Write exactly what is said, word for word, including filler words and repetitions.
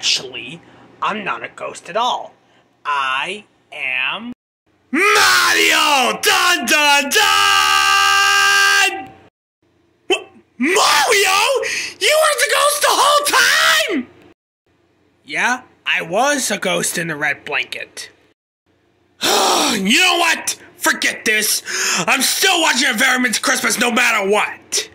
Actually, I'm not a ghost at all. I am... Mario! Dun dun dun! What? Mario? You were the ghost the whole time? Yeah, I was a ghost in the red blanket. You know what? Forget this. I'm still watching Environment's Christmas no matter what.